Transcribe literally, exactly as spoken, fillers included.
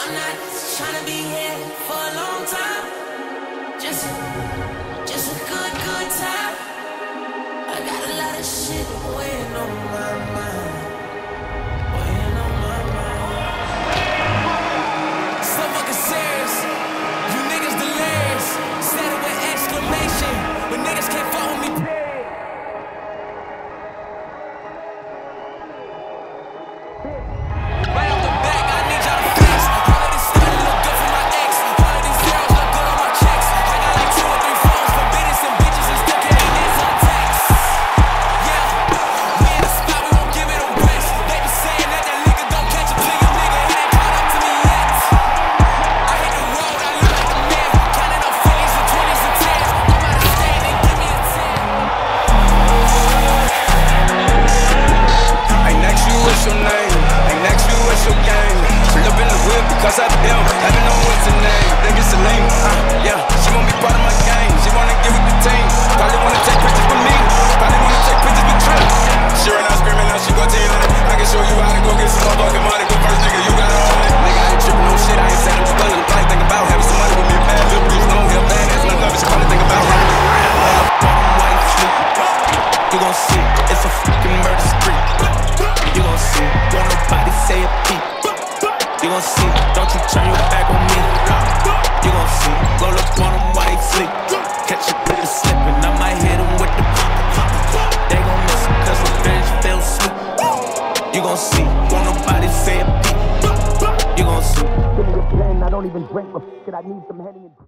I'm not trying to be here for a long time. Just, just a good, good time. I got a lot of shit weighing on my mind. Weighing on my mind. So fucking serious. You niggas delirious. Said it with exclamation. But niggas can't fuck with me. Right off the back, I need y'all to flex. All of this stuff look good for my ex. All of these zeros look good on my checks. I got like two or three phones for business and bitches and still can't dance on text. Yeah, we in the spot, we won't give it a rest. They be saying that that nigga gon' catch a nigga, nigga. He ain't caught up to me yet. I hit the road, I look like a man. Counting up figures and twenties and tens. I'm out of state, they give me a ten. Hey, next you, what's your name? Hey, next you, what's your game? Pull up in the whip because I am. I don't know what's her name. Think it's Celine. Uh, yeah, she won't be part of my game. She wanna get with the team. Probably wanna take pictures with me. Probably wanna take pictures with Trump. She ran out screaming, now she go to you. I can show you how to go get some motherfucking money. Go first, nigga, you got all that. Nigga, I ain't tripping no shit. I ain't saying I'm just done. I'm probably thinking about having some money with me. Bad little bitch, no hell, bad ass, none of it. She probably think about having me around. Bottom white sleep. You gon' see, it's a fucking murder spree. You gon' see, won't nobody say a peep. You gon' see, don't you turn your back on me. You gon' see, roll up on them while they sleep. Catch a nigga slipping, I might hit him with the pop. They gon' miss it cause revenge feels sweet. You gon' see, won't nobody say a peep. You gon' see. Give me a pen, I don't even drink, but f*** it, I need some heading.